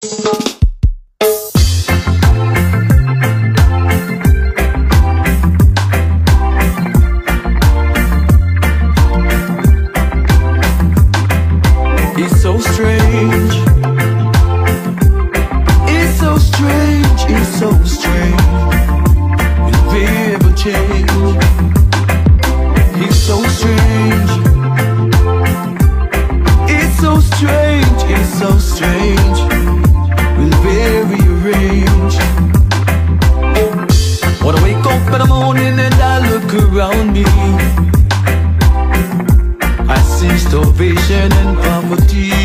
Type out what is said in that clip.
It's so strange. It's so strange. It's so strange. Will we ever change? It's so strange. It's so strange. It's so strange. Will we rearrange? When I wake up in the morning and I look around me, I see starvation and poverty.